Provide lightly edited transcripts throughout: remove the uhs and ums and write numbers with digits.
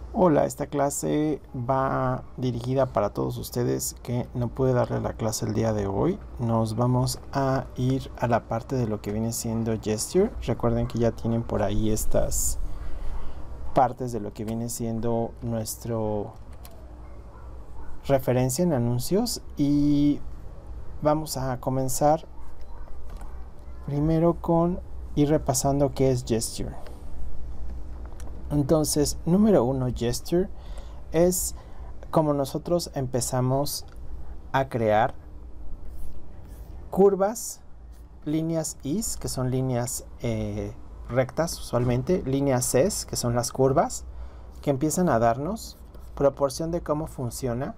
Hola, esta clase va dirigida para todos ustedes que no pude darle la clase el día de hoy. Nos vamos a ir a la parte de lo que viene siendo gesture. Recuerden que ya tienen por ahí estas partes de lo que viene siendo nuestro referencia en anuncios y vamos a comenzar primero con ir repasando qué es gesture. Entonces, número 1, gesture es como nosotros empezamos a crear curvas, líneas is, que son líneas rectas usualmente, líneas es, que son las curvas, que empiezan a darnos proporción de cómo funciona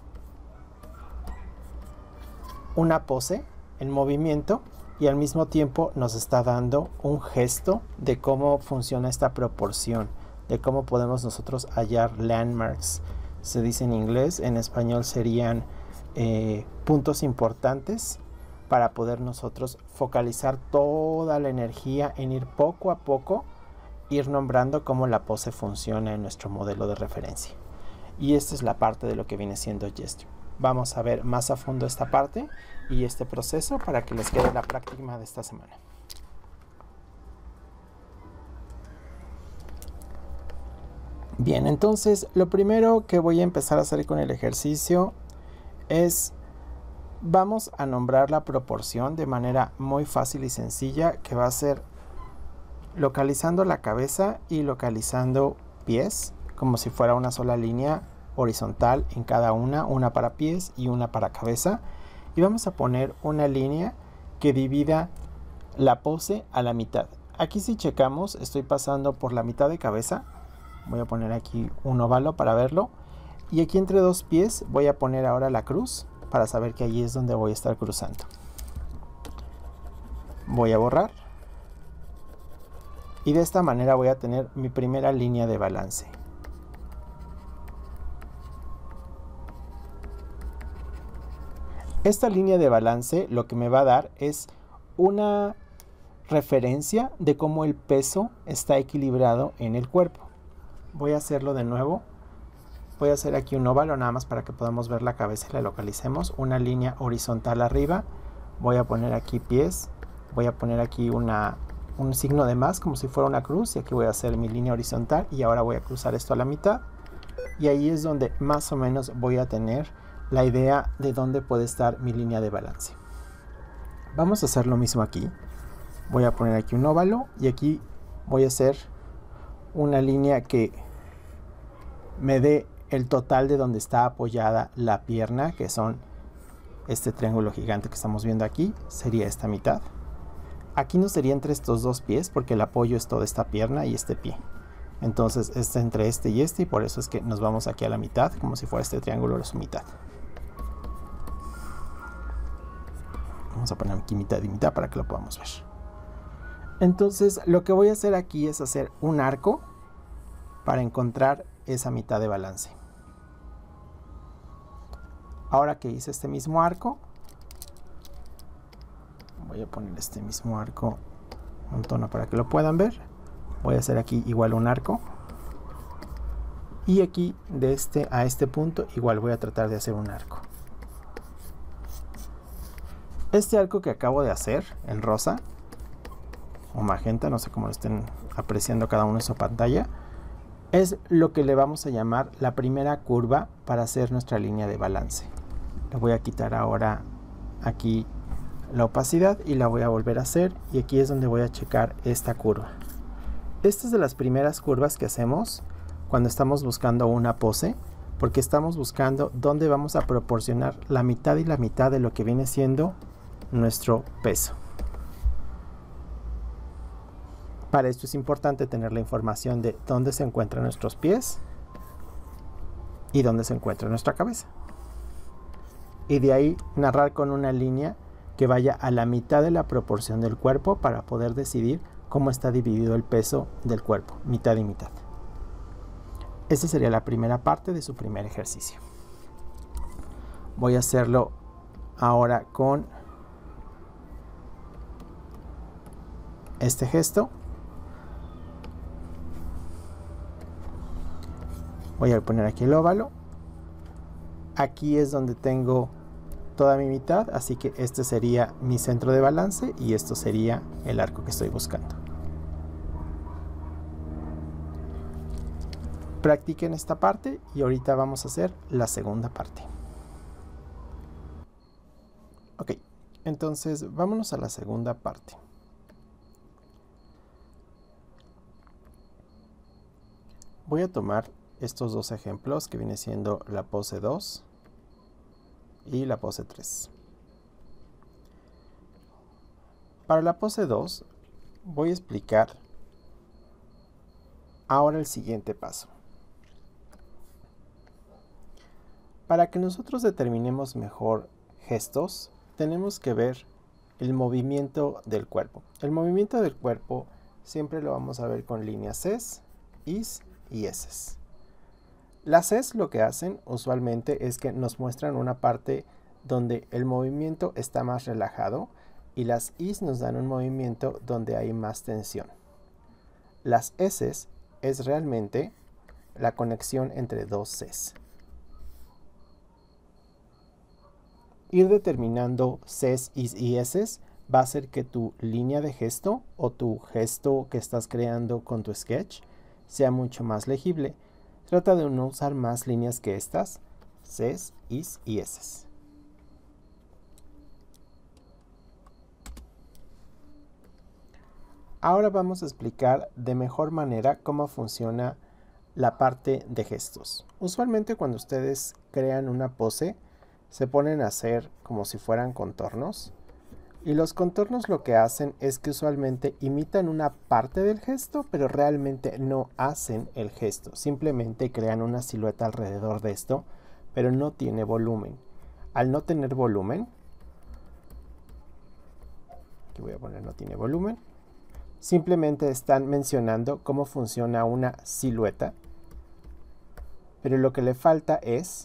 una pose en movimiento y al mismo tiempo nos está dando un gesto de cómo funciona esta proporción, de cómo podemos nosotros hallar landmarks. Se dice en inglés, en español serían puntos importantes para poder nosotros focalizar toda la energía en ir poco a poco, ir nombrando cómo la pose funciona en nuestro modelo de referencia. Y esta es la parte de lo que viene siendo gesture. Vamos a ver más a fondo esta parte y este proceso para que les quede la práctica de esta semana. Bien, entonces lo primero que voy a empezar a hacer con el ejercicio es vamos a nombrar la proporción de manera muy fácil y sencilla, que va a ser localizando la cabeza y localizando pies, como si fuera una sola línea horizontal en cada una para pies y una para cabeza. Y vamos a poner una línea que divida la pose a la mitad. Aquí si checamos, estoy pasando por la mitad de cabeza. Voy a poner aquí un óvalo para verlo. Y aquí entre dos pies voy a poner ahora la cruz para saber que allí es donde voy a estar cruzando. Voy a borrar. Y de esta manera voy a tener mi primera línea de balance. Esta línea de balance lo que me va a dar es una referencia de cómo el peso está equilibrado en el cuerpo. Voy a hacerlo de nuevo. Voy a hacer aquí un óvalo nada más para que podamos ver la cabeza y la localicemos. Una línea horizontal arriba. Voy a poner aquí pies. Voy a poner aquí un signo de más como si fuera una cruz. Y aquí voy a hacer mi línea horizontal. Y ahora voy a cruzar esto a la mitad. Y ahí es donde más o menos voy a tener la idea de dónde puede estar mi línea de balance. Vamos a hacer lo mismo aquí. Voy a poner aquí un óvalo y aquí voy a hacer una línea que me dé el total de donde está apoyada la pierna, que son este triángulo gigante que estamos viendo aquí, sería esta mitad. Aquí no sería entre estos dos pies porque el apoyo es toda esta pierna y este pie. Entonces es entre este y por eso es que nos vamos aquí a la mitad, como si fuera este triángulo de su mitad. Vamos a poner aquí mitad y mitad para que lo podamos ver. Entonces lo que voy a hacer aquí es hacer un arco para encontrar esa mitad de balance. Ahora que hice este mismo arco, voy a poner este mismo arco un tono para que lo puedan ver. Voy a hacer aquí igual un arco. Y aquí de este a este punto igual voy a tratar de hacer un arco. Este arco que acabo de hacer en rosa o magenta, no sé cómo lo estén apreciando cada uno en su pantalla, es lo que le vamos a llamar la primera curva para hacer nuestra línea de balance. Le voy a quitar ahora aquí la opacidad y la voy a volver a hacer, y aquí es donde voy a checar esta curva. Esta es de las primeras curvas que hacemos cuando estamos buscando una pose, porque estamos buscando dónde vamos a proporcionar la mitad y la mitad de lo que viene siendo nuestro peso. Para esto es importante tener la información de dónde se encuentran nuestros pies y dónde se encuentra nuestra cabeza. Y de ahí narrar con una línea que vaya a la mitad de la proporción del cuerpo para poder decidir cómo está dividido el peso del cuerpo, mitad y mitad. Esa sería la primera parte de su primer ejercicio. Voy a hacerlo ahora con este gesto. Voy a poner aquí el óvalo. Aquí es donde tengo toda mi mitad, así que este sería mi centro de balance y esto sería el arco que estoy buscando. Practiquen esta parte y ahorita vamos a hacer la segunda parte. Ok, entonces vámonos a la segunda parte. Voy a tomar estos dos ejemplos que viene siendo la pose 2 y la pose 3. Para la pose 2 voy a explicar ahora el siguiente paso. Para que nosotros determinemos mejor gestos, tenemos que ver el movimiento del cuerpo. El movimiento del cuerpo siempre lo vamos a ver con líneas Cs, Is y Ss. Las Cs lo que hacen usualmente es que nos muestran una parte donde el movimiento está más relajado y las Is nos dan un movimiento donde hay más tensión. Las Ss es realmente la conexión entre dos Cs. Ir determinando Cs, Is y Ss va a hacer que tu línea de gesto o tu gesto que estás creando con tu sketch sea mucho más legible. Trata de no usar más líneas que estas, Cs, Is y Ss. Ahora vamos a explicar de mejor manera cómo funciona la parte de gestos. Usualmente cuando ustedes crean una pose, se ponen a hacer como si fueran contornos. Y los contornos lo que hacen es que usualmente imitan una parte del gesto, pero realmente no hacen el gesto. Simplemente crean una silueta alrededor de esto, pero no tiene volumen. Al no tener volumen, aquí voy a poner no tiene volumen, simplemente están mencionando cómo funciona una silueta, pero lo que le falta es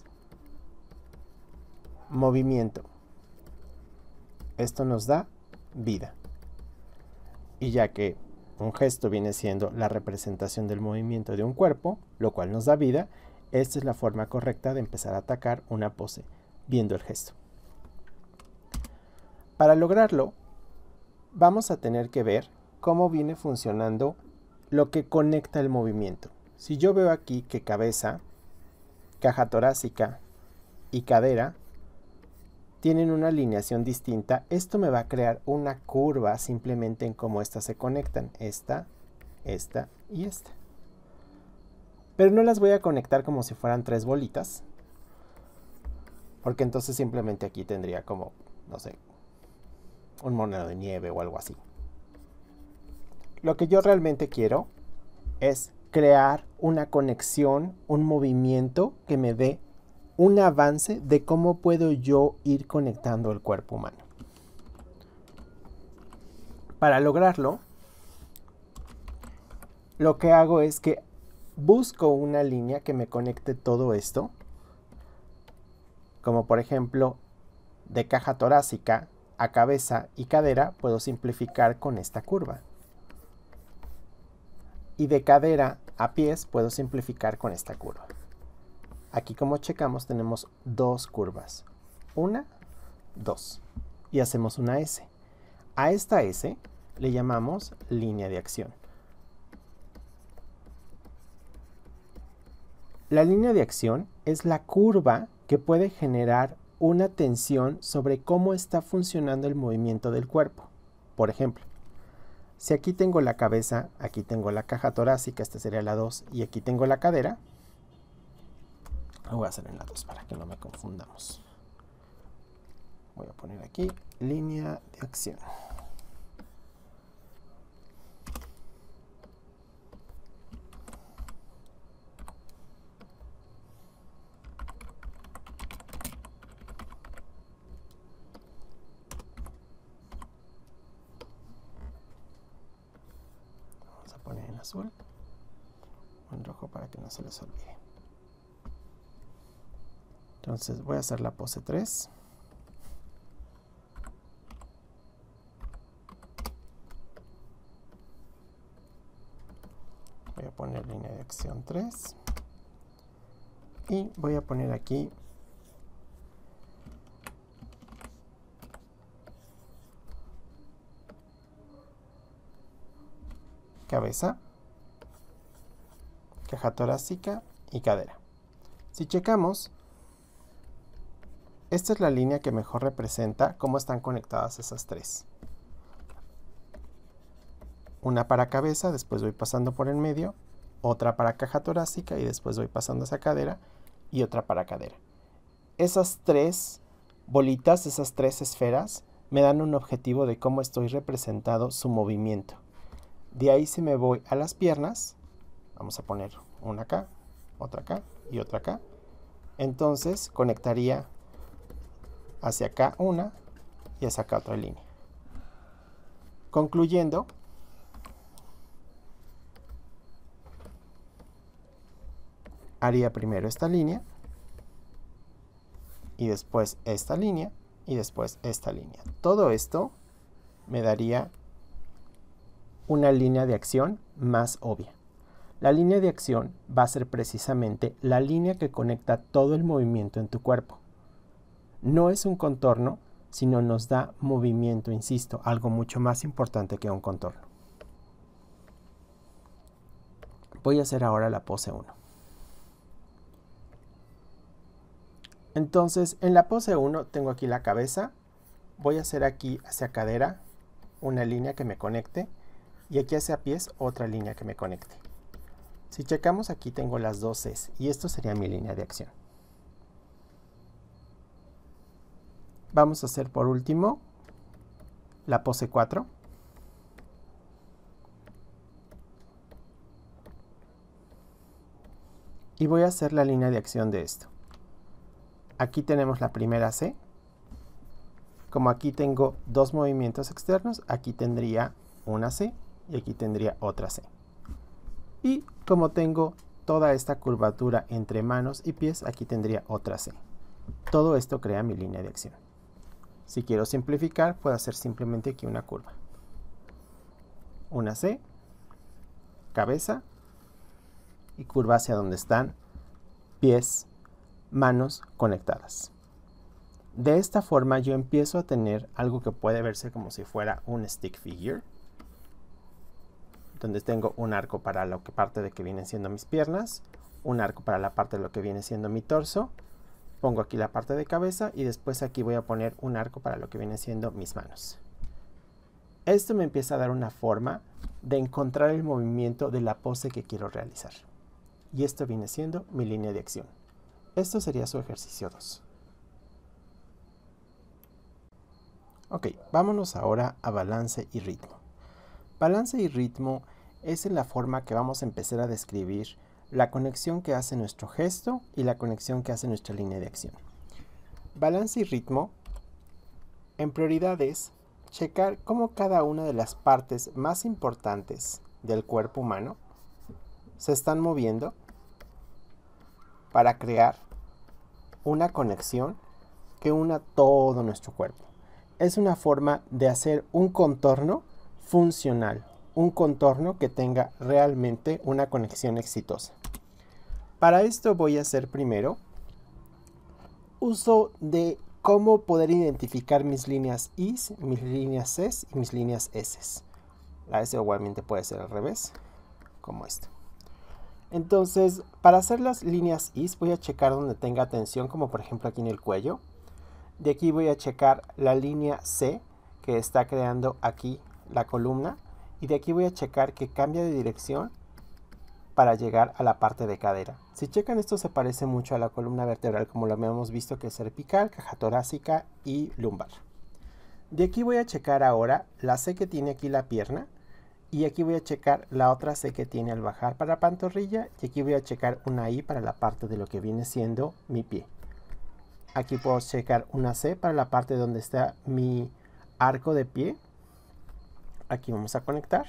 movimiento. Esto nos da vida. Y ya que un gesto viene siendo la representación del movimiento de un cuerpo, lo cual nos da vida, esta es la forma correcta de empezar a atacar una pose, viendo el gesto. Para lograrlo, vamos a tener que ver cómo viene funcionando lo que conecta el movimiento. Si yo veo aquí que cabeza, caja torácica y cadera tienen una alineación distinta, esto me va a crear una curva simplemente en cómo estas se conectan. Esta y esta. Pero no las voy a conectar como si fueran tres bolitas, porque entonces simplemente aquí tendría como, no sé, un monedero de nieve o algo así. Lo que yo realmente quiero es crear una conexión, un movimiento que me dé un avance de cómo puedo yo ir conectando el cuerpo humano. Para lograrlo, lo que hago es que busco una línea que me conecte todo esto, como por ejemplo de caja torácica a cabeza y cadera, puedo simplificar con esta curva. Y de cadera a pies puedo simplificar con esta curva. Aquí, como checamos, tenemos dos curvas. Una, dos. Y hacemos una S. A esta S le llamamos línea de acción. La línea de acción es la curva que puede generar una tensión sobre cómo está funcionando el movimiento del cuerpo. Por ejemplo, si aquí tengo la cabeza, aquí tengo la caja torácica, esta sería la 2, y aquí tengo la cadera, lo voy a hacer en la 2 para que no me confundamos. Voy a poner aquí línea de acción. Vamos a poner en azul o en rojo para que no se les olvide. Entonces voy a hacer la pose 3. Voy a poner línea de acción 3. Y voy a poner aquí cabeza, caja torácica y cadera. Si checamos, esta es la línea que mejor representa cómo están conectadas esas tres. Una para cabeza, después voy pasando por el medio, otra para caja torácica y después voy pasando hacia cadera y otra para cadera. Esas tres bolitas, esas tres esferas, me dan un objetivo de cómo estoy representado su movimiento. De ahí si me voy a las piernas, vamos a poner una acá, otra acá y otra acá. Entonces conectaría hacia acá una y hacia acá otra línea. Concluyendo, haría primero esta línea y después esta línea y después esta línea. Todo esto me daría una línea de acción más obvia. La línea de acción va a ser precisamente la línea que conecta todo el movimiento en tu cuerpo. No es un contorno, sino nos da movimiento, insisto, algo mucho más importante que un contorno. Voy a hacer ahora la pose 1. Entonces, en la pose 1 tengo aquí la cabeza, voy a hacer aquí hacia cadera una línea que me conecte y aquí hacia pies otra línea que me conecte. Si checamos, aquí tengo las dos Cs y esto sería mi línea de acción. Vamos a hacer por último la pose 4. Y voy a hacer la línea de acción de esto. Aquí tenemos la primera C. Como aquí tengo dos movimientos externos, aquí tendría una C y aquí tendría otra C. Y como tengo toda esta curvatura entre manos y pies, aquí tendría otra C. Todo esto crea mi línea de acción. Si quiero simplificar, puedo hacer simplemente aquí una curva. Una C, cabeza y curva hacia donde están pies, manos conectadas. De esta forma yo empiezo a tener algo que puede verse como si fuera un stick figure, donde tengo un arco para la parte de que vienen siendo mis piernas, un arco para la parte de lo que viene siendo mi torso, pongo aquí la parte de cabeza y después aquí voy a poner un arco para lo que viene siendo mis manos. Esto me empieza a dar una forma de encontrar el movimiento de la pose que quiero realizar. Y esto viene siendo mi línea de acción. Esto sería su ejercicio 2. Ok, vámonos ahora a balance y ritmo. Balance y ritmo es en la forma que vamos a empezar a describir la conexión que hace nuestro gesto y la conexión que hace nuestra línea de acción. Balance y ritmo, en prioridad es checar cómo cada una de las partes más importantes del cuerpo humano se están moviendo para crear una conexión que una todo nuestro cuerpo. Es una forma de hacer un contorno funcional, un contorno que tenga realmente una conexión exitosa. Para esto voy a hacer primero uso de cómo poder identificar mis líneas Is, mis líneas Cs y mis líneas Ss. La S igualmente puede ser al revés, como esto. Entonces, para hacer las líneas Is voy a checar donde tenga tensión, como por ejemplo aquí en el cuello. De aquí voy a checar la línea C, que está creando aquí la columna. Y de aquí voy a checar que cambia de dirección para llegar a la parte de cadera. Si checan, esto se parece mucho a la columna vertebral, como lo habíamos visto, que es cervical, caja torácica y lumbar. De aquí voy a checar ahora la C que tiene aquí la pierna. Y aquí voy a checar la otra C que tiene al bajar para la pantorrilla. Y aquí voy a checar una I para la parte de lo que viene siendo mi pie. Aquí puedo checar una C para la parte donde está mi arco de pie. Aquí vamos a conectar.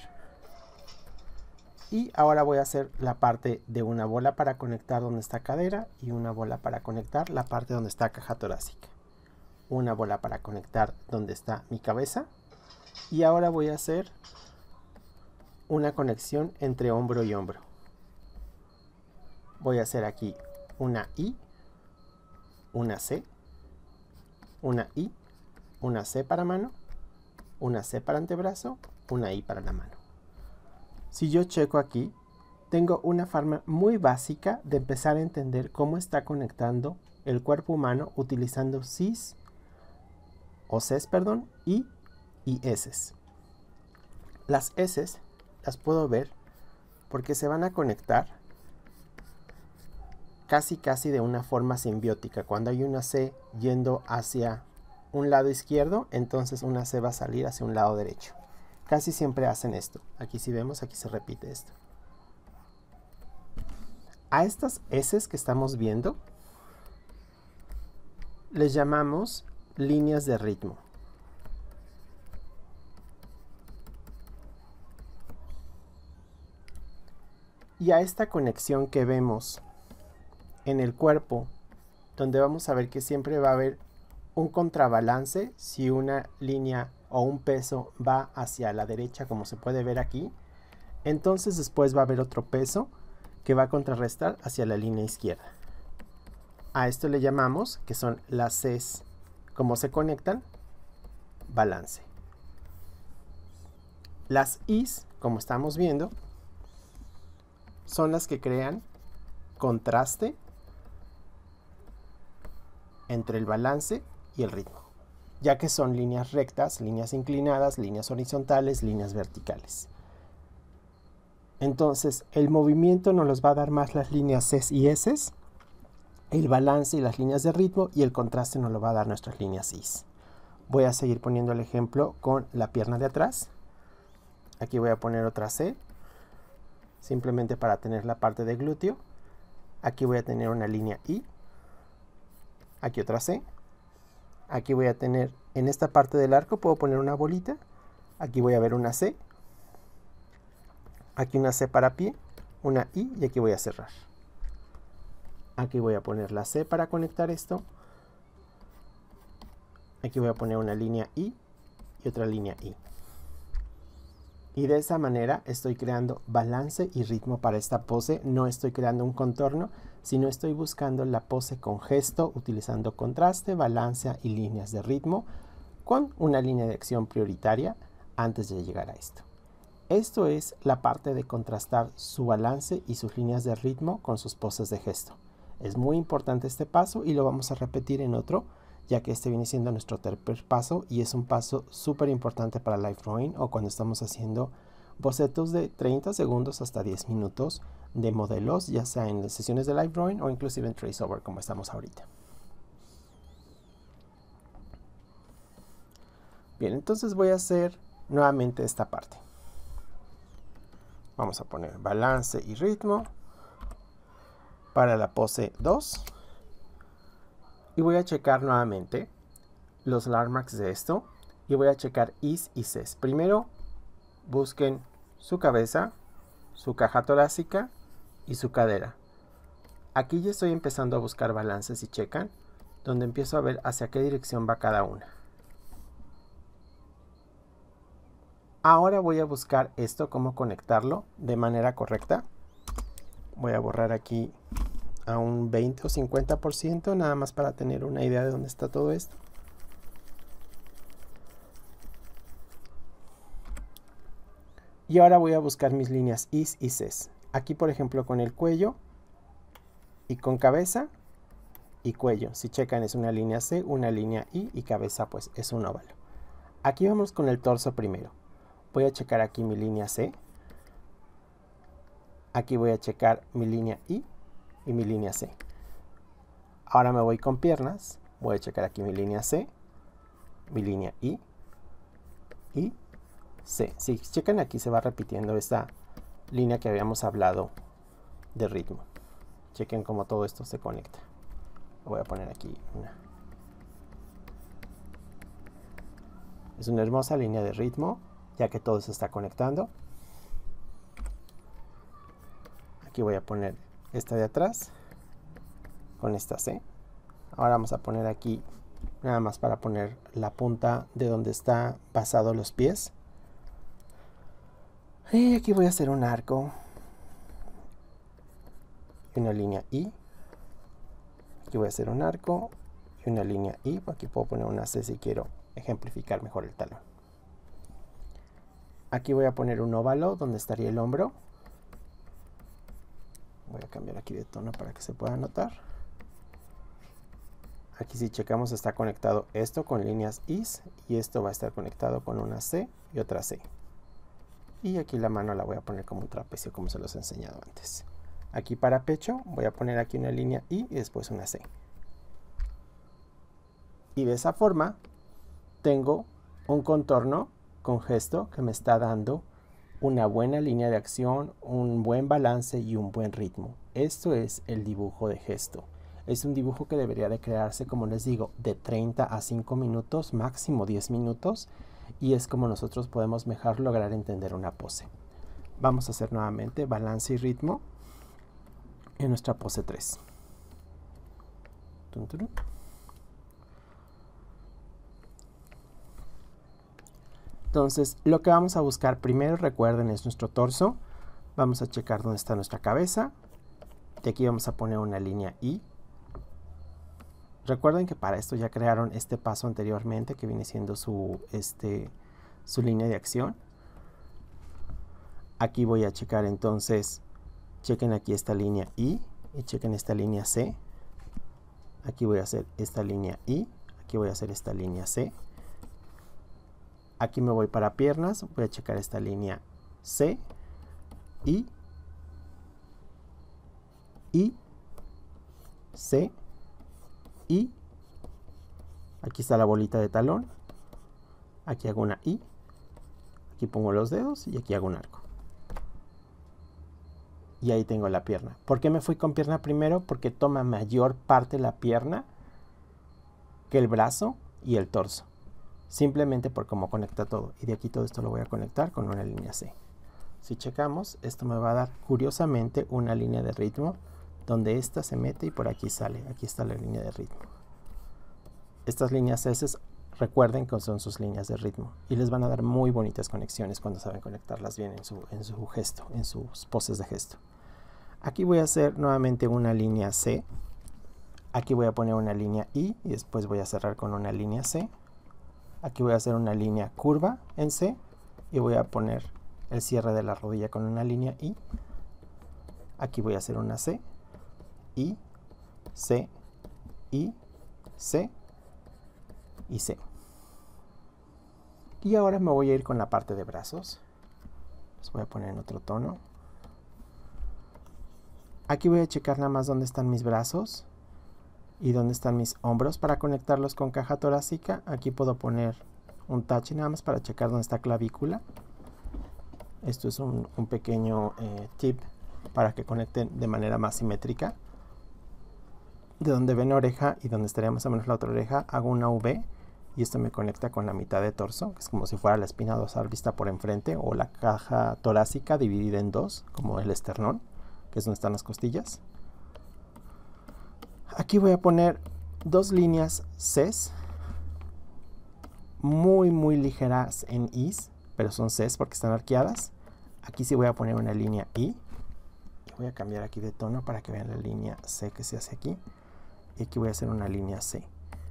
Y ahora voy a hacer la parte de una bola para conectar donde está cadera y una bola para conectar la parte donde está caja torácica. Una bola para conectar donde está mi cabeza. Y ahora voy a hacer una conexión entre hombro y hombro. Voy a hacer aquí una I, una C, una I, una C para mano, una C para antebrazo, una I para la mano. Si yo checo aquí, tengo una forma muy básica de empezar a entender cómo está conectando el cuerpo humano utilizando Cs, o Cs, perdón, I y S. Las S las puedo ver porque se van a conectar casi de una forma simbiótica. Cuando hay una C yendo hacia un lado izquierdo, entonces una C va a salir hacia un lado derecho. Casi siempre hacen esto. Aquí si vemos, aquí se repite esto. A estas S que estamos viendo les llamamos líneas de ritmo. Y a esta conexión que vemos en el cuerpo, donde vamos a ver que siempre va a haber un contrabalance si una línea o un peso va hacia la derecha, como se puede ver aquí, entonces después va a haber otro peso que va a contrarrestar hacia la línea izquierda. A esto le llamamos, que son las Cs, como se conectan, balance. Las Is, como estamos viendo, son las que crean contraste entre el balance y el ritmo, ya que son líneas rectas, líneas inclinadas, líneas horizontales, líneas verticales. Entonces, el movimiento nos los va a dar más las líneas Cs y Ss, el balance y las líneas de ritmo, y el contraste nos lo va a dar nuestras líneas Is. Voy a seguir poniendo el ejemplo con la pierna de atrás. Aquí voy a poner otra C, simplemente para tener la parte de glúteo. Aquí voy a tener una línea I, aquí otra C. Aquí voy a tener, en esta parte del arco puedo poner una bolita. Aquí voy a ver una C. Aquí una C para pie, una I, y aquí voy a cerrar. Aquí voy a poner la C para conectar esto. Aquí voy a poner una línea I y otra línea I. Y de esa manera estoy creando balance y ritmo para esta pose. No estoy creando un contorno, sino estoy buscando la pose con gesto, utilizando contraste, balance y líneas de ritmo, con una línea de acción prioritaria antes de llegar a esto. Esto es la parte de contrastar su balance y sus líneas de ritmo con sus poses de gesto. Es muy importante este paso y lo vamos a repetir en otro, ya que este viene siendo nuestro tercer paso y es un paso súper importante para live drawing o cuando estamos haciendo bocetos de 30 segundos hasta 10 minutos de modelos, ya sea en sesiones de live drawing o inclusive en traceover como estamos ahorita. Bien, entonces voy a hacer nuevamente esta parte. Vamos a poner balance y ritmo para la pose 2. Y voy a checar nuevamente los landmarks de esto. Y voy a checar Is y Cs. Primero, busquen su cabeza, su caja torácica y su cadera. Aquí ya estoy empezando a buscar balances y checan, donde empiezo a ver hacia qué dirección va cada una. Ahora voy a buscar esto, cómo conectarlo de manera correcta. Voy a borrar aquí a un 20 o 50%, nada más para tener una idea de dónde está todo esto. Y ahora voy a buscar mis líneas Is y Cs. Aquí, por ejemplo, con el cuello y con cabeza y cuello. Si checan, es una línea C, una línea I y cabeza, pues es un óvalo. Aquí vamos con el torso primero. Voy a checar aquí mi línea C. Aquí voy a checar mi línea I y mi línea C. Ahora me voy con piernas. Voy a checar aquí mi línea C, mi línea I y C. Si checan, aquí se va repitiendo esta línea que habíamos hablado de ritmo. Chequen cómo todo esto se conecta. Voy a poner aquí una. Es una hermosa línea de ritmo, ya que todo se está conectando. Aquí voy a poner esta de atrás con esta C. Ahora vamos a poner aquí, nada más para poner la punta de donde está basado los pies. Y aquí voy a hacer un arco y una línea I Aquí voy a hacer un arco y una línea I. Aquí puedo poner una C si quiero ejemplificar mejor el talón. Aquí voy a poner un óvalo donde estaría el hombro. Voy a cambiar aquí de tono para que se pueda notar. Aquí si checamos está conectado esto con líneas Is y esto va a estar conectado con una C y otra C. Y aquí la mano la voy a poner como un trapecio como se los he enseñado antes. Aquí para pecho voy a poner aquí una línea I y después una C. Y de esa forma tengo un contorno con gesto que me está dando una buena línea de acción, un buen balance y un buen ritmo. Esto es el dibujo de gesto. Es un dibujo que debería de crearse, como les digo, de 30 a 5 minutos, máximo 10 minutos, y es como nosotros podemos mejor lograr entender una pose. Vamos a hacer nuevamente balance y ritmo en nuestra pose 3. Entonces, lo que vamos a buscar primero, recuerden, es nuestro torso. Vamos a checar dónde está nuestra cabeza. De aquí vamos a poner una línea I. Recuerden que para esto ya crearon este paso anteriormente, que viene siendo su línea de acción. Aquí voy a checar entonces, chequen aquí esta línea I y chequen esta línea C. Aquí voy a hacer esta línea I, aquí voy a hacer esta línea C. Aquí me voy para piernas, voy a checar esta línea C, I, C, I. Aquí está la bolita de talón. Aquí hago una I. Aquí pongo los dedos y aquí hago un arco. Y ahí tengo la pierna. ¿Por qué me fui con pierna primero? Porque toma mayor parte la pierna que el brazo y el torso. Simplemente por cómo conecta todo. Y de aquí todo esto lo voy a conectar con una línea C. Si checamos, esto me va a dar curiosamente una línea de ritmo donde esta se mete y por aquí sale. Aquí está la línea de ritmo. Estas líneas S, recuerden que son sus líneas de ritmo y les van a dar muy bonitas conexiones cuando saben conectarlas bien en su gesto, en sus poses de gesto. Aquí voy a hacer nuevamente una línea C. Aquí voy a poner una línea I y después voy a cerrar con una línea C. Aquí voy a hacer una línea curva en C y voy a poner el cierre de la rodilla con una línea I. Aquí voy a hacer una C, I, C, I, C y C. Y ahora me voy a ir con la parte de brazos. Los voy a poner en otro tono. Aquí voy a checar nada más dónde están mis brazos y dónde están mis hombros para conectarlos con caja torácica. Aquí puedo poner un tache nada más para checar dónde está clavícula. Esto es un pequeño tip para que conecten de manera más simétrica. De donde ven oreja y donde estaría más o menos la otra oreja, hago una V y esto me conecta con la mitad de torso, que es como si fuera la espina dorsal vista por enfrente o la caja torácica dividida en dos, como el esternón, que es donde están las costillas. Aquí voy a poner dos líneas Cs, muy ligeras en Is, pero son Cs porque están arqueadas. Aquí sí voy a poner una línea I. Voy a cambiar aquí de tono para que vean la línea C que se hace aquí. Y aquí voy a hacer una línea C.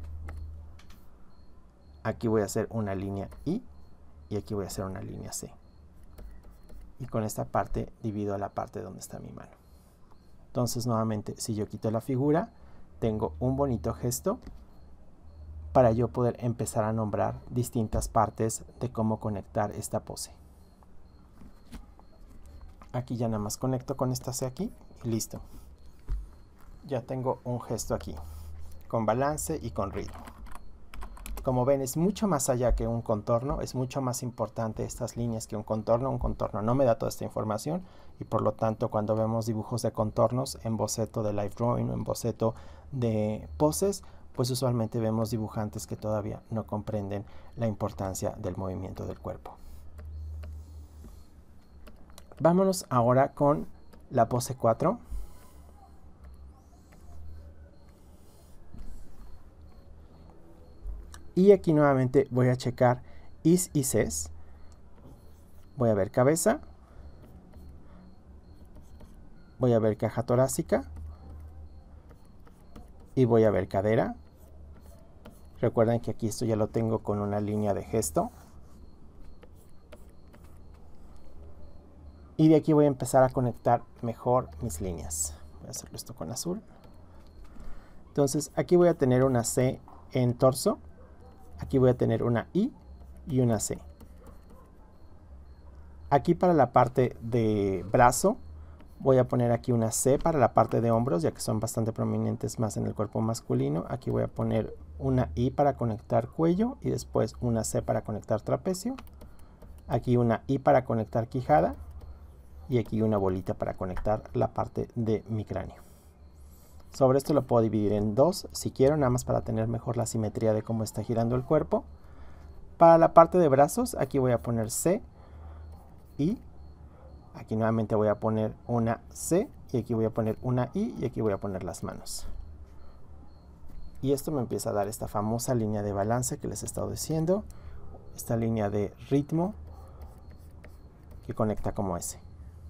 Aquí voy a hacer una línea I. Y aquí voy a hacer una línea C. Y con esta parte divido a la parte donde está mi mano. Entonces nuevamente, si yo quito la figura, tengo un bonito gesto para yo poder empezar a nombrar distintas partes de cómo conectar esta pose. Aquí ya nada más conecto con esta C aquí y listo. Ya tengo un gesto aquí, con balance y con ritmo. Como ven, es mucho más allá que un contorno, es mucho más importante estas líneas que un contorno. Un contorno no me da toda esta información y por lo tanto cuando vemos dibujos de contornos en boceto de live drawing o en boceto de poses, pues usualmente vemos dibujantes que todavía no comprenden la importancia del movimiento del cuerpo. Vámonos ahora con la pose 4. Y aquí nuevamente voy a checar Is y Cs. Voy a ver cabeza. Voy a ver caja torácica. y voy a ver cadera. Recuerden que aquí esto ya lo tengo con una línea de gesto. Y de aquí voy a empezar a conectar mejor mis líneas. Voy a hacerlo esto con azul. Entonces aquí voy a tener una C en torso. Aquí voy a tener una I y una C. Aquí para la parte de brazo voy a poner aquí una C para la parte de hombros, ya que son bastante prominentes más en el cuerpo masculino. Aquí voy a poner una I para conectar cuello y después una C para conectar trapecio. Aquí una I para conectar quijada y aquí una bolita para conectar la parte de mi cráneo. Sobre esto lo puedo dividir en dos si quiero, nada más para tener mejor la simetría de cómo está girando el cuerpo. Para la parte de brazos, aquí voy a poner C y aquí nuevamente voy a poner una C y aquí voy a poner una I y aquí voy a poner las manos. Y esto me empieza a dar esta famosa línea de balance que les he estado diciendo, esta línea de ritmo que conecta como S.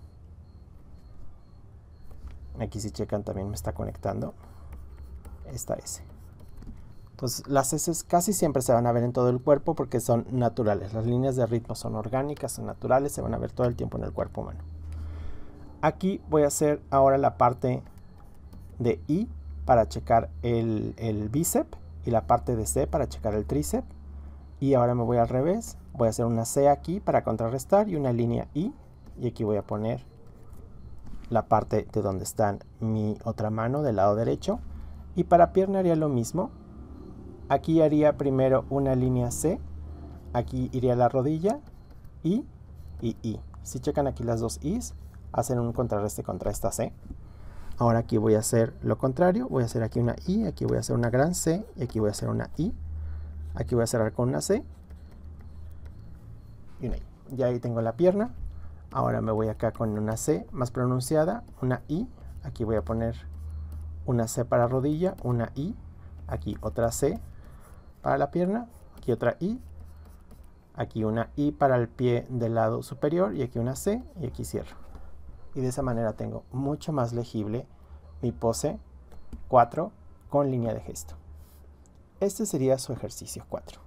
Aquí si checan también me está conectando esta S. Entonces las S casi siempre se van a ver en todo el cuerpo porque son naturales. Las líneas de ritmo son orgánicas, son naturales, se van a ver todo el tiempo en el cuerpo humano. Aquí voy a hacer ahora la parte de I para checar el bíceps y la parte de C para checar el tríceps. Y ahora me voy al revés. Voy a hacer una C aquí para contrarrestar y una línea I. Y aquí voy a poner la parte de donde está mi otra mano del lado derecho. Y para pierna haría lo mismo. Aquí haría primero una línea C. Aquí iría la rodilla. I y I. Si checan aquí las dos I's, hacen un contrarreste contra esta C. Ahora aquí voy a hacer lo contrario. Voy a hacer aquí una I. Aquí voy a hacer una gran C. Y aquí voy a hacer una I. Aquí voy a cerrar con una C. Y una I. Ya ahí tengo la pierna. Ahora me voy acá con una C más pronunciada, una I, aquí voy a poner una C para rodilla, una I, aquí otra C para la pierna, aquí otra I, aquí una I para el pie del lado superior y aquí una C y aquí cierro. Y de esa manera tengo mucho más legible mi pose 4 con línea de gesto. Este sería su ejercicio 4.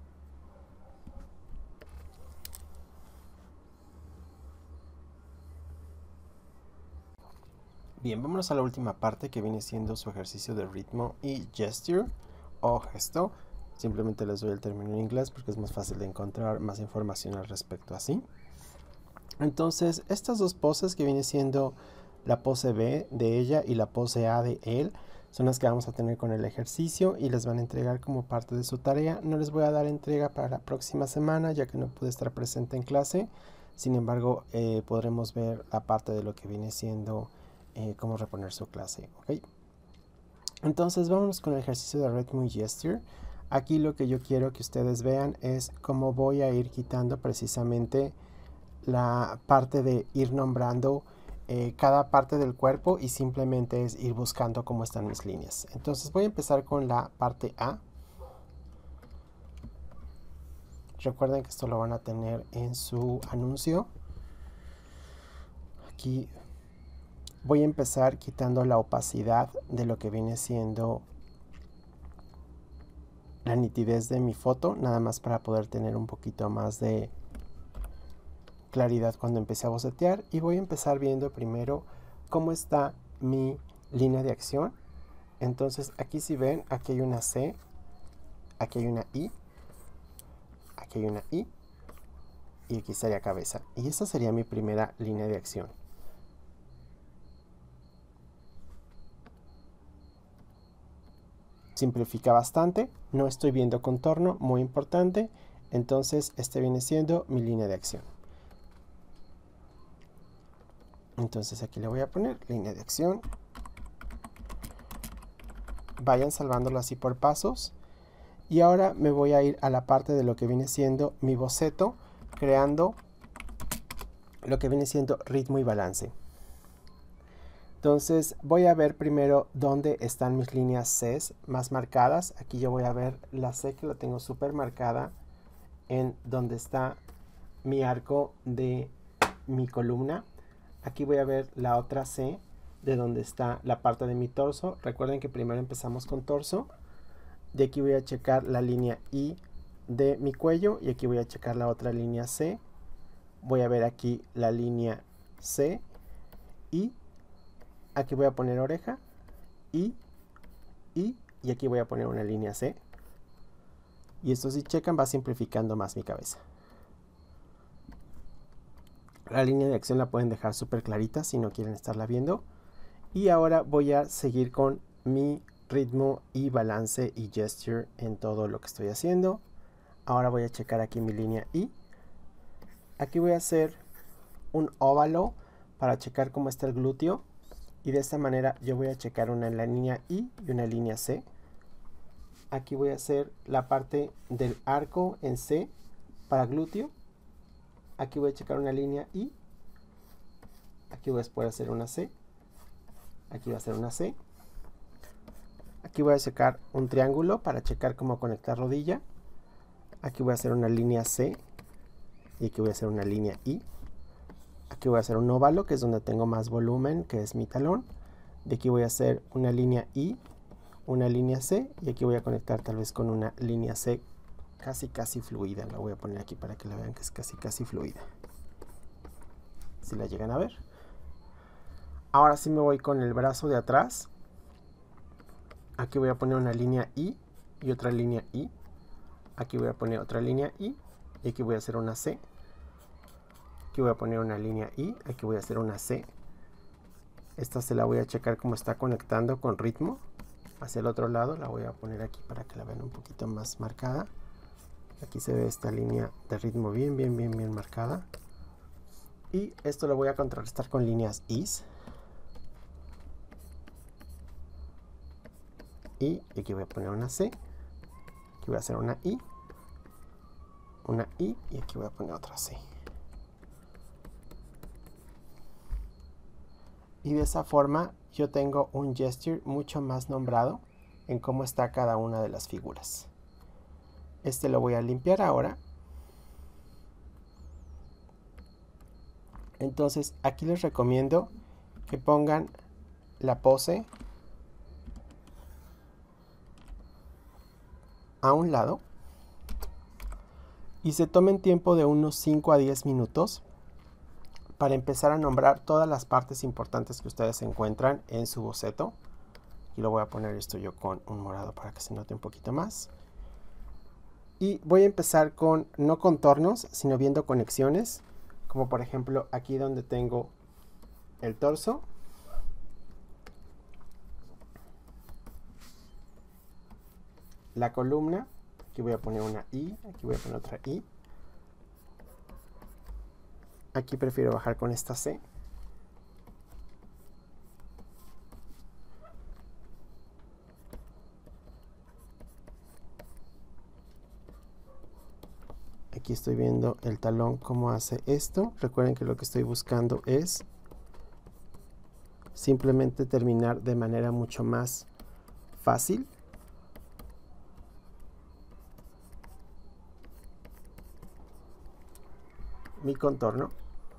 Bien, vámonos a la última parte que viene siendo su ejercicio de ritmo y gesture o gesto. Simplemente les doy el término en inglés porque es más fácil de encontrar más información al respecto así. Entonces, estas dos poses que viene siendo la pose B de ella y la pose A de él son las que vamos a tener con el ejercicio y les van a entregar como parte de su tarea. No les voy a dar entrega para la próxima semana ya que no pude estar presente en clase. Sin embargo, podremos ver la parte de lo que viene siendo cómo reponer su clase, ¿ok? Entonces vámonos con el ejercicio de ritmo y gesture. Aquí lo que yo quiero que ustedes vean es cómo voy a ir quitando precisamente la parte de ir nombrando cada parte del cuerpo y simplemente es ir buscando cómo están mis líneas. Entonces voy a empezar con la parte A. Recuerden que esto lo van a tener en su anuncio. Aquí voy a empezar quitando la opacidad de lo que viene siendo la nitidez de mi foto, nada más para poder tener un poquito más de claridad cuando empecé a bocetear. Y voy a empezar viendo primero cómo está mi línea de acción. Entonces aquí si ven, aquí hay una C, aquí hay una I, aquí hay una I y aquí estaría cabeza. Y esa sería mi primera línea de acción. Simplifica bastante, no estoy viendo contorno, muy importante. Entonces este viene siendo mi línea de acción. Entonces aquí le voy a poner línea de acción. Vayan salvándolo así por pasos. Y ahora me voy a ir a la parte de lo que viene siendo mi boceto, creando lo que viene siendo ritmo y balance. Entonces voy a ver primero dónde están mis líneas C más marcadas. Aquí yo voy a ver la C que la tengo súper marcada en donde está mi arco de mi columna. Aquí voy a ver la otra C de donde está la parte de mi torso. Recuerden que primero empezamos con torso. De aquí voy a checar la línea I de mi cuello y aquí voy a checar la otra línea C. Voy a ver aquí la línea C y aquí voy a poner oreja y aquí voy a poner una línea C. Y esto, si checan, va simplificando más mi cabeza. La línea de acción la pueden dejar súper clarita si no quieren estarla viendo. Y ahora voy a seguir con mi ritmo y balance y gesture en todo lo que estoy haciendo. Ahora voy a checar aquí mi línea I. Aquí voy a hacer un óvalo para checar cómo está el glúteo. Y de esta manera yo voy a checar una en la línea I y una línea C. Aquí voy a hacer la parte del arco en C para glúteo. Aquí voy a checar una línea I. Aquí voy a después hacer una C. Aquí voy a hacer una C. Aquí voy a checar un triángulo para checar cómo conectar rodilla. Aquí voy a hacer una línea C. Y aquí voy a hacer una línea I. Aquí voy a hacer un óvalo, que es donde tengo más volumen, que es mi talón. De aquí voy a hacer una línea I, una línea C. Y aquí voy a conectar tal vez con una línea C casi fluida. La voy a poner aquí para que la vean que es casi fluida. Si la llegan a ver. Ahora sí me voy con el brazo de atrás. Aquí voy a poner una línea I y otra línea I. Aquí voy a poner otra línea I y aquí voy a hacer una C. Aquí voy a poner una línea I, aquí voy a hacer una C. Esta se la voy a checar cómo está conectando con ritmo. Hacia el otro lado la voy a poner aquí para que la vean un poquito más marcada. Aquí se ve esta línea de ritmo bien marcada. Y esto lo voy a contrarrestar con líneas Is. Y aquí voy a poner una C. Aquí voy a hacer una I y aquí voy a poner otra C. Y de esa forma yo tengo un gesture mucho más nombrado en cómo está cada una de las figuras. Este lo voy a limpiar ahora. Entonces aquí les recomiendo que pongan la pose a un lado y se tomen tiempo de unos 5 a 10 minutos para empezar a nombrar todas las partes importantes que ustedes encuentran en su boceto. Y lo voy a poner esto yo con un morado para que se note un poquito más. Y voy a empezar con, no contornos, sino viendo conexiones. Como por ejemplo aquí donde tengo el torso. La columna. Aquí voy a poner una I, aquí voy a poner otra I. Aquí prefiero bajar con esta C. Aquí estoy viendo el talón cómo hace esto. Recuerden que lo que estoy buscando es simplemente terminar de manera mucho más fácil. Mi contorno.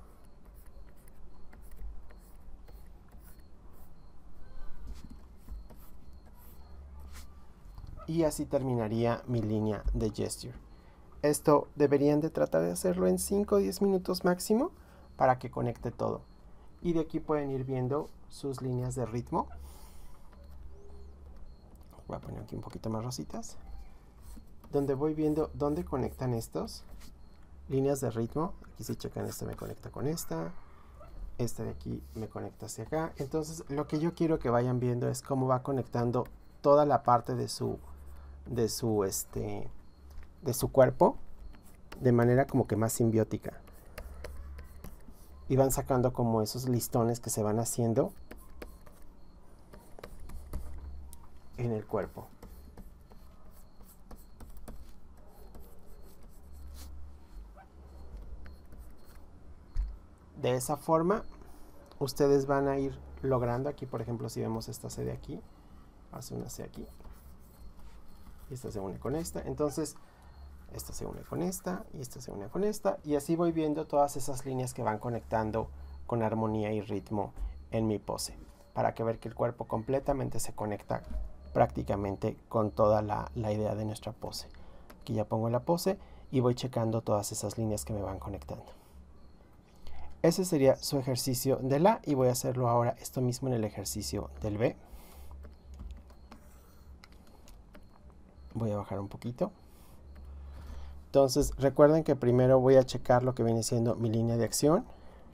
Y así terminaría mi línea de gesture. Esto deberían de tratar de hacerlo en 5 o 10 minutos máximo para que conecte todo. Y de aquí pueden ir viendo sus líneas de ritmo. Voy a poner aquí un poquito más rositas. Donde voy viendo dónde conectan estos. Líneas de ritmo. Aquí si checan, este me conecta con esta. Esta de aquí me conecta hacia acá. Entonces lo que yo quiero que vayan viendo es cómo va conectando toda la parte de su cuerpo de manera como que más simbiótica. Y van sacando como esos listones que se van haciendo en el cuerpo. De esa forma ustedes van a ir logrando. Aquí por ejemplo si vemos esta C de aquí, hace una C aquí, y esta se une con esta, entonces esta se une con esta y esta se une con esta, y así voy viendo todas esas líneas que van conectando con armonía y ritmo en mi pose. para que ver que el cuerpo completamente se conecta prácticamente con toda la idea de nuestra pose. Aquí ya pongo la pose y voy checando todas esas líneas que me van conectando. Ese sería su ejercicio del A y voy a hacerlo ahora esto mismo en el ejercicio del B. Voy a bajar un poquito. Entonces recuerden que primero voy a checar lo que viene siendo mi línea de acción.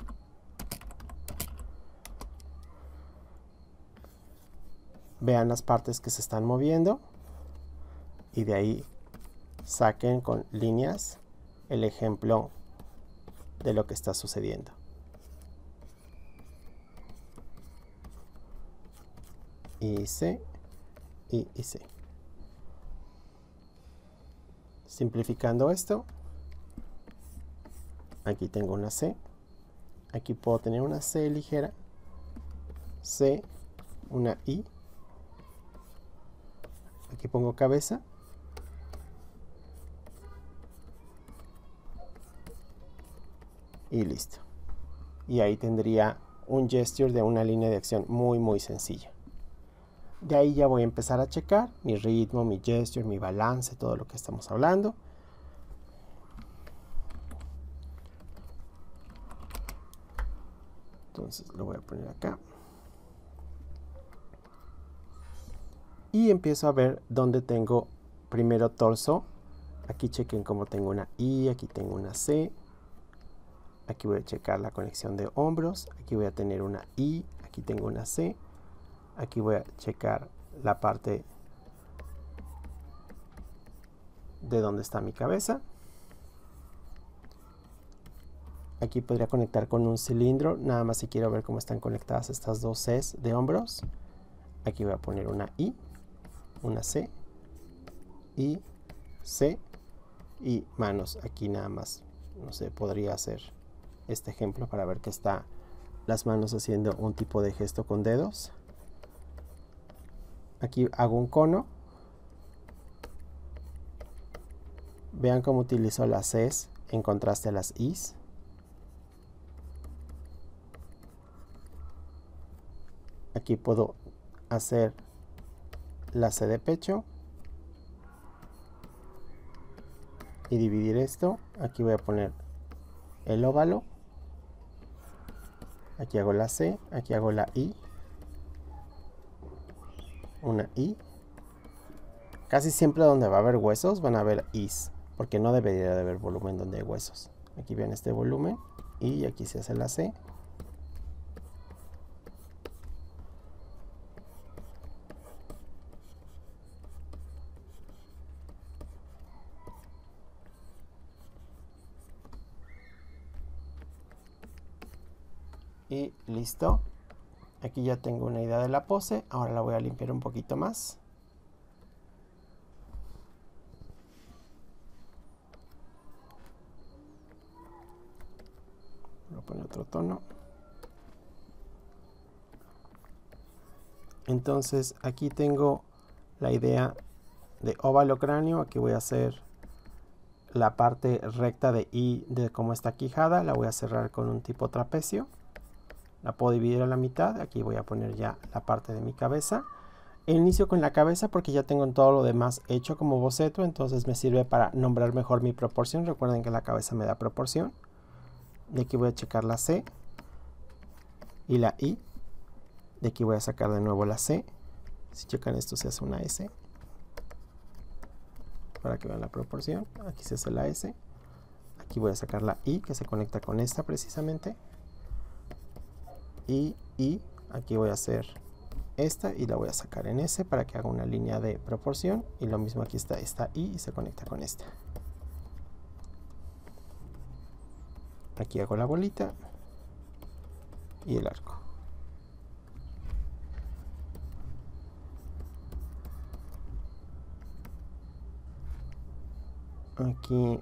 Vean las partes que se están moviendo y de ahí saquen con líneas el ejemplo de lo que está sucediendo. Y C, y C. Simplificando esto, aquí tengo una C, aquí puedo tener una C ligera, C, una I, aquí pongo cabeza, y listo. Y ahí tendría un gesture de una línea de acción muy sencilla. De ahí ya voy a empezar a checar mi ritmo, mi gesture, mi balance, todo lo que estamos hablando. Entonces lo voy a poner acá. Y empiezo a ver dónde tengo primero torso. Aquí chequen cómo tengo una I, aquí tengo una C. Aquí voy a checar la conexión de hombros. Aquí voy a tener una I, aquí tengo una C. Aquí voy a checar la parte de donde está mi cabeza. Aquí podría conectar con un cilindro, nada más si quiero ver cómo están conectadas estas dos Cs de hombros. Aquí voy a poner una I, una C, I, C y manos. Aquí nada más, no sé, podría hacer este ejemplo para ver que está las manos haciendo un tipo de gesto con dedos. Aquí hago un cono. Vean cómo utilizo las Cs en contraste a las Is. Aquí puedo hacer la C de pecho y dividir esto. Aquí voy a poner el óvalo. Aquí hago la C, aquí hago la I. Una I. Casi siempre donde va a haber huesos van a haber Is, porque no debería de haber volumen donde hay huesos. Aquí ven este volumen y aquí se hace la C. Y listo. Aquí ya tengo una idea de la pose. Ahora la voy a limpiar un poquito más. Voy a poner otro tono. Entonces aquí tengo la idea de óvalo cráneo. Aquí voy a hacer la parte recta de I de cómo está quijada. La voy a cerrar con un tipo trapecio. La puedo dividir a la mitad. Aquí voy a poner ya la parte de mi cabeza. Inicio con la cabeza porque ya tengo todo lo demás hecho como boceto. Entonces me sirve para nombrar mejor mi proporción. Recuerden que la cabeza me da proporción. De aquí voy a checar la C y la I. De aquí voy a sacar de nuevo la C. Si checan esto se hace una S. Para que vean la proporción. Aquí se hace la S. Aquí voy a sacar la I que se conecta con esta precisamente. Y aquí voy a hacer esta y la voy a sacar en S para que haga una línea de proporción. Y lo mismo aquí está esta I y se conecta con esta. Aquí hago la bolita y el arco. Aquí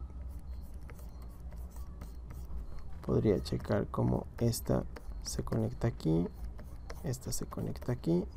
podría checar cómo esta se conecta aquí, esta se conecta aquí.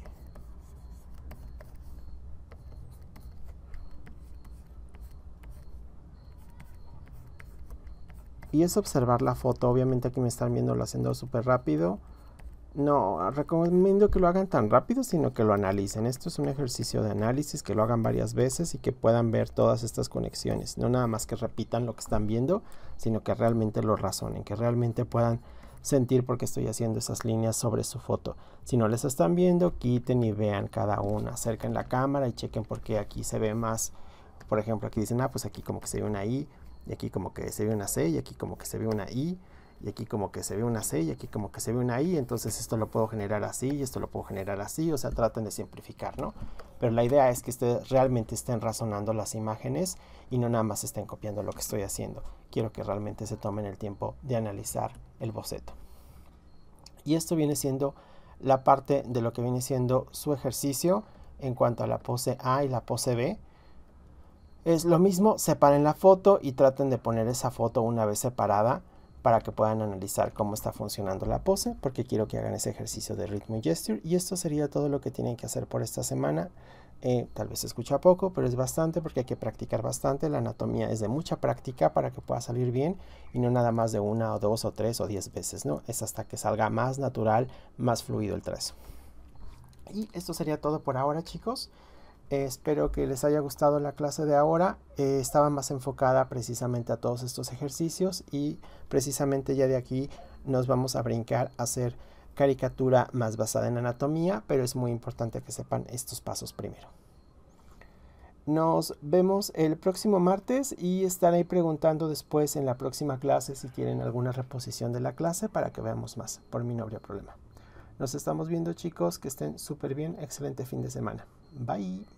Y es observar la foto. Obviamente aquí me están viendo lo haciendo súper rápido. no recomiendo que lo hagan tan rápido, sino que lo analicen. Esto es un ejercicio de análisis, que lo hagan varias veces y que puedan ver todas estas conexiones. No nada más que repitan lo que están viendo, sino que realmente lo razonen, que realmente puedan sentir por qué estoy haciendo esas líneas sobre su foto. Si no les están viendo, quiten y vean cada una. Acerquen la cámara y chequen por qué aquí se ve más. Por ejemplo, aquí dicen, pues aquí como que se ve una I, y aquí como que se ve una C, y aquí como que se ve una I, y aquí como que se ve una C, y aquí como que se ve una I, entonces esto lo puedo generar así, y esto lo puedo generar así, o sea, traten de simplificar, ¿no? Pero la idea es que ustedes realmente estén razonando las imágenes y no nada más estén copiando lo que estoy haciendo. Quiero que realmente se tomen el tiempo de analizar el boceto. Y esto viene siendo la parte de lo que viene siendo su ejercicio en cuanto a la pose A y la pose B. Es lo mismo, separen la foto y traten de poner esa foto una vez separada para que puedan analizar cómo está funcionando la pose, porque quiero que hagan ese ejercicio de ritmo y gesture. Y esto sería todo lo que tienen que hacer por esta semana. Tal vez se escucha poco, pero es bastante porque hay que practicar bastante. La anatomía es de mucha práctica para que pueda salir bien y no nada más de 1 o 2 o 3 o 10 veces, ¿no? Es hasta que salga más natural, más fluido el trazo. Y esto sería todo por ahora, chicos. Espero que les haya gustado la clase de ahora. Estaba más enfocada precisamente a todos estos ejercicios y precisamente ya de aquí nos vamos a brincar a hacer caricatura más basada en anatomía, pero es muy importante que sepan estos pasos primero. Nos vemos el próximo martes y estaré preguntando después en la próxima clase si quieren alguna reposición de la clase para que veamos más. Por mí no habría problema. Nos estamos viendo, chicos, que estén súper bien. Excelente fin de semana. Bye.